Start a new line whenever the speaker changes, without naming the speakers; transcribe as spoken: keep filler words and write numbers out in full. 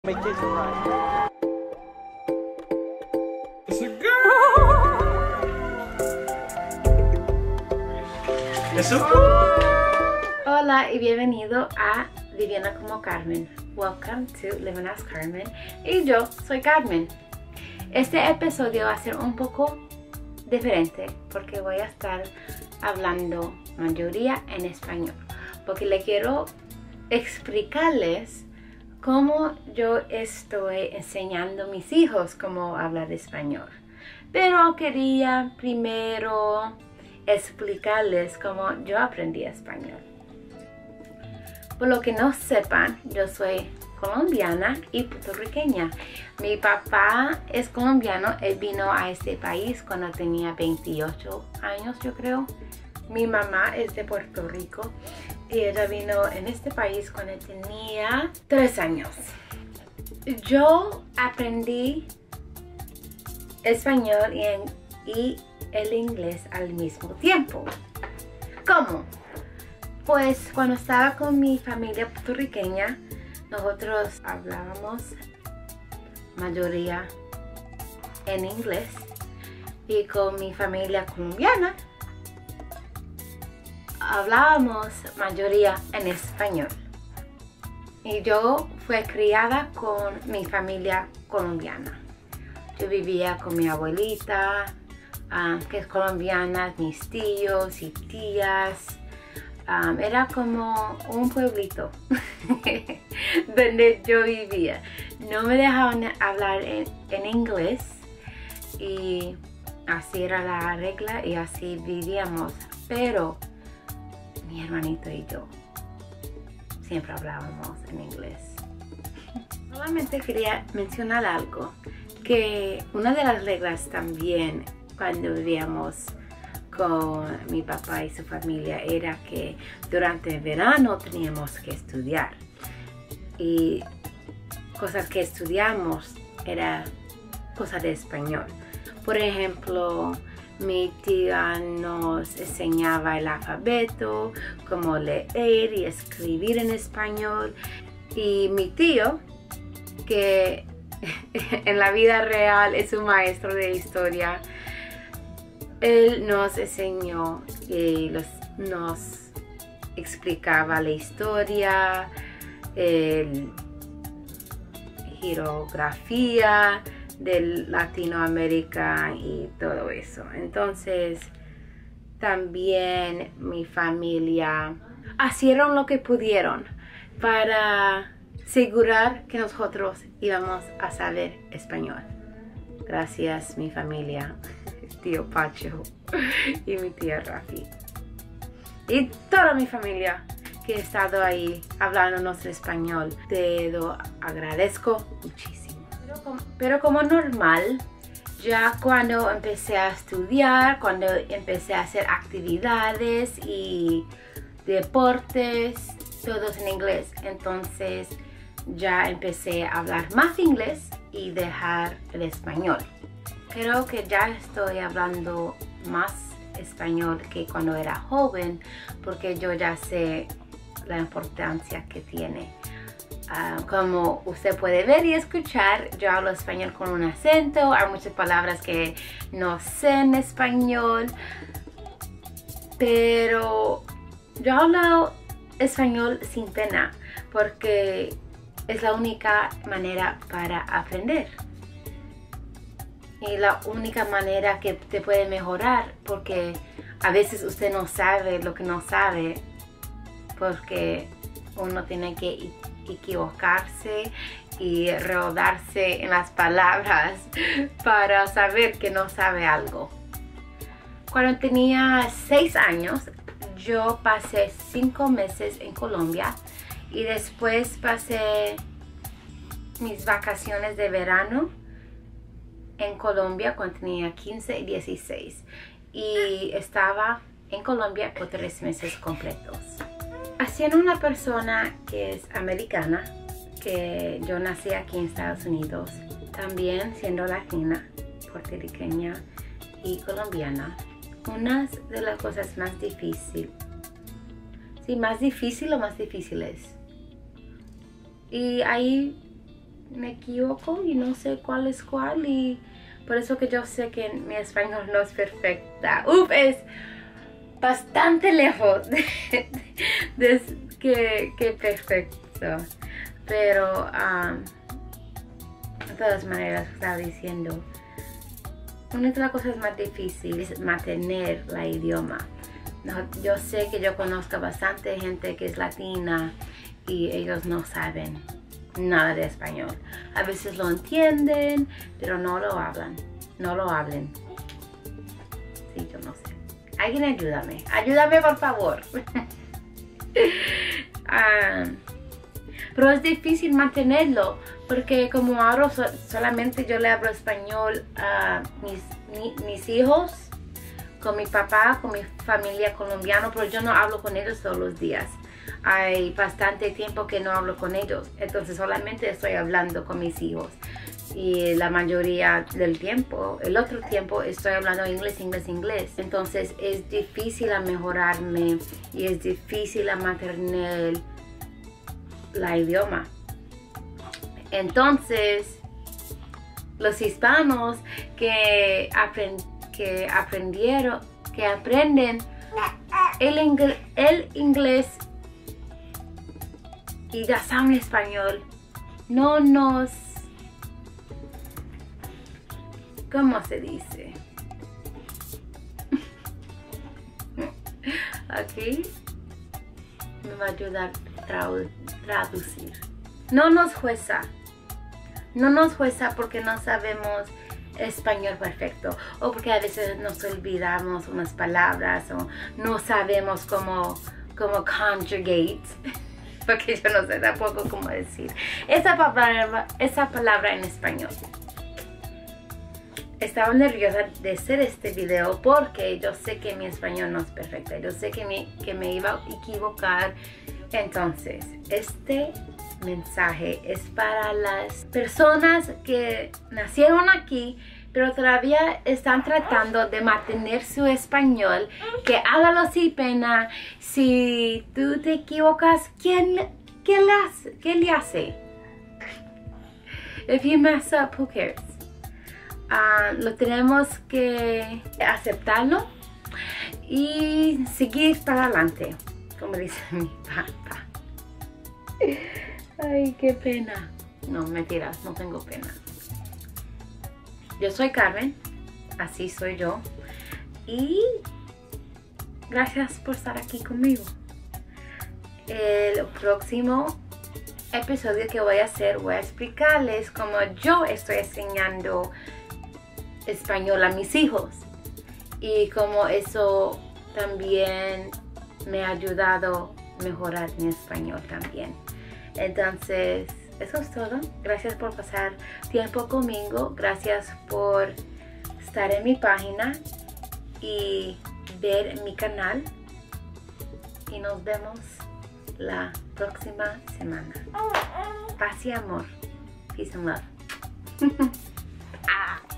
Make this right. It's a girl. It's a girl.
Hola y bienvenido a Viviendo como Carmen. Welcome to Living as Carmen. Y yo soy Carmen. Este episodio va a ser un poco diferente porque voy a estar hablando mayoría en español. Porque le quiero explicarles cómo yo estoy enseñando a mis hijos cómo hablar español. Pero quería primero explicarles cómo yo aprendí español. Por lo que no sepan, yo soy colombiana y puertorriqueña. Mi papá es colombiano, él vino a este país cuando tenía veintiocho años, yo creo. Mi mamá es de Puerto Rico y ella vino en este país cuando tenía tres años. Yo aprendí español y, en, y el inglés al mismo tiempo. ¿Cómo? Pues cuando estaba con mi familia puertorriqueña, nosotros hablábamos mayoría en inglés, y con mi familia colombiana hablábamos mayoría en español. Y yo fui criada con mi familia colombiana. Yo vivía con mi abuelita, um, que es colombiana, mis tíos y tías. Um, era como un pueblito donde yo vivía. No me dejaban hablar en, en inglés y así era la regla y así vivíamos. Pero mi hermanito y yo siempre hablábamos en inglés. Solamente quería mencionar algo, que una de las reglas también cuando vivíamos con mi papá y su familia era que durante el verano teníamos que estudiar, y cosas que estudiamos era cosas de español. Por ejemplo, mi tía nos enseñaba el alfabeto, cómo leer y escribir en español. Y mi tío, que en la vida real es un maestro de historia, él nos enseñó y los, nos explicaba la historia, el, geografía de Latinoamérica y todo eso. Entonces también mi familia hicieron lo que pudieron para asegurar que nosotros íbamos a saber español. Gracias mi familia, tío Pacho y mi tía Rafi y toda mi familia que ha estado ahí hablándonos español. Te lo agradezco muchísimo. Pero como, pero como normal, ya cuando empecé a estudiar, cuando empecé a hacer actividades y deportes, todos en inglés, entonces ya empecé a hablar más inglés y dejar el español. Creo que ya estoy hablando más español que cuando era joven, porque yo ya sé la importancia que tiene. Uh, como usted puede ver y escuchar, yo hablo español con un acento. Hay muchas palabras que no sé en español, pero yo hablo español sin pena porque es la única manera para aprender y la única manera que te puede mejorar, porque a veces usted no sabe lo que no sabe, porque uno tiene que equivocarse y rodarse en las palabras para saber que no sabe algo. Cuando tenía seis años, yo pasé cinco meses en Colombia y después pasé mis vacaciones de verano en Colombia cuando tenía quince y dieciséis, y estaba en Colombia por tres meses completos. Siendo una persona que es americana, que yo nací aquí en Estados Unidos, también siendo latina, puertorriqueña y colombiana, una de las cosas más difíciles, sí, más difícil o más difíciles, y ahí me equivoco y no sé cuál es cuál, y por eso que yo sé que mi español no es perfecta. Uf, es bastante lejos de, de que, que perfecto. Pero um, de todas maneras estaba diciendo, una de las cosas más difíciles es mantener la idioma. No, yo sé que yo conozco bastante gente que es latina y ellos no saben nada de español. A veces lo entienden, pero no lo hablan. No lo hablen. Sí, yo no sé. Alguien ayúdame. Ayúdame, por favor. um, pero es difícil mantenerlo porque como hablo so solamente yo le hablo español a mis, mi, mis hijos, con mi papá, con mi familia colombiana, pero yo no hablo con ellos todos los días. Hay bastante tiempo que no hablo con ellos, entonces solamente estoy hablando con mis hijos. Y la mayoría del tiempo, el otro tiempo, estoy hablando inglés, inglés, inglés. Entonces es difícil a mejorarme y es difícil a mantener la idioma. Entonces, los hispanos que aprenden que aprendieron, que aprenden el, ingl el inglés y ya saben español, no nos, ¿cómo se dice? Aquí me va a ayudar a tradu traducir. No nos jueza, no nos jueza porque no sabemos español perfecto, o porque a veces nos olvidamos unas palabras o no sabemos cómo, cómo conjugate, porque yo no sé tampoco cómo decir esa palabra, esa palabra en español. Estaba nerviosa de hacer este video porque yo sé que mi español no es perfecto, yo sé que me, que me iba a equivocar. Entonces, este mensaje es para las personas que nacieron aquí pero todavía están tratando de mantener su español, que hágalo sin pena. Si tú te equivocas, ¿quién, qué, le hace, ¿qué le hace? If you mess up, who cares? Uh, lo tenemos que aceptarlo y seguir para adelante, como dice mi papá. Ay, qué pena. No, mentiras, no tengo pena. Yo soy Carmen, así soy yo. Y gracias por estar aquí conmigo. El próximo episodio que voy a hacer, voy a explicarles cómo yo estoy enseñando español a mis hijos. Y cómo eso también me ha ayudado a mejorar mi español también. Entonces, eso es todo. Gracias por pasar tiempo conmigo. Gracias por estar en mi página y ver mi canal. Y nos vemos la próxima semana. Paz y amor. Peace and love. Ah.